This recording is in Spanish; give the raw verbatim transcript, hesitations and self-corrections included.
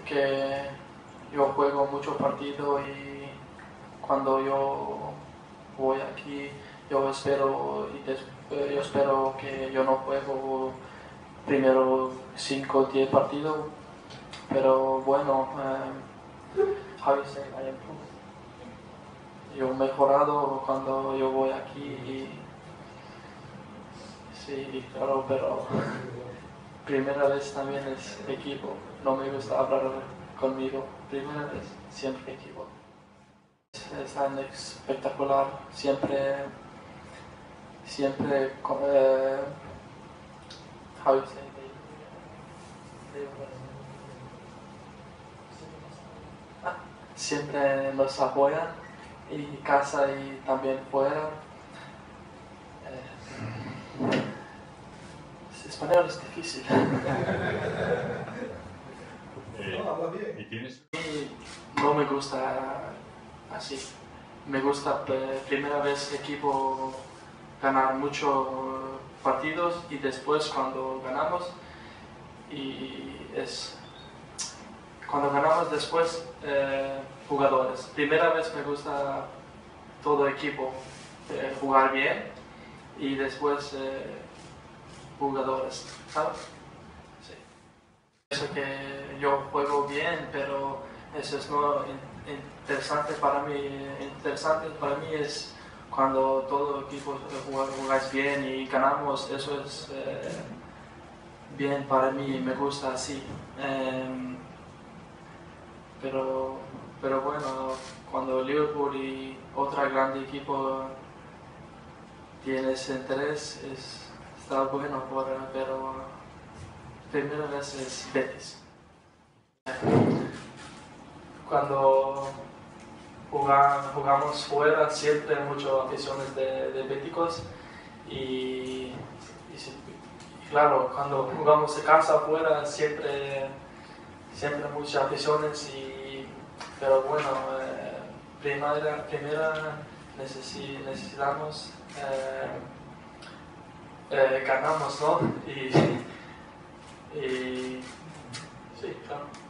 que yo juego mucho partido y cuando yo voy aquí yo espero y des, yo espero que yo no juego primero cinco o diez partidos, pero bueno, um, how you say, I improve. Yo he mejorado cuando yo voy aquí y sí, claro, pero primera vez también es equipo. No me gusta hablar conmigo. Primera vez, siempre equipo. Es tan espectacular. Siempre, siempre, uh, how you say, they, they, ah, siempre nos apoyan y casa y también fuera. Eh, Español es difícil. Eh, ¿y tienes? No me gusta así. Me gusta eh, primera vez equipo ganar muchos partidos y después cuando ganamos y es cuando ganamos después eh, jugadores. Primera vez me gusta todo equipo eh, jugar bien y después eh, jugadores, ¿sabes? Sí. Eso que yo juego bien, pero eso es no interesante para mí. Interesante para mí es cuando todo equipo jugáis bien y ganamos. Eso es eh, bien para mí, me gusta así. Eh, pero, pero bueno, cuando Liverpool y otro grande equipo tiene ese interés, es, está bueno, por, pero primera vez es Betis. Cuando jugamos, jugamos fuera, siempre hay muchas aficiones de, de béticos y, y, y claro, cuando jugamos de casa afuera, siempre, siempre muchas aficiones, y, pero bueno, eh, primera, primera necesi, necesitamos, eh, eh, ganamos, ¿no? Y, y sí, claro.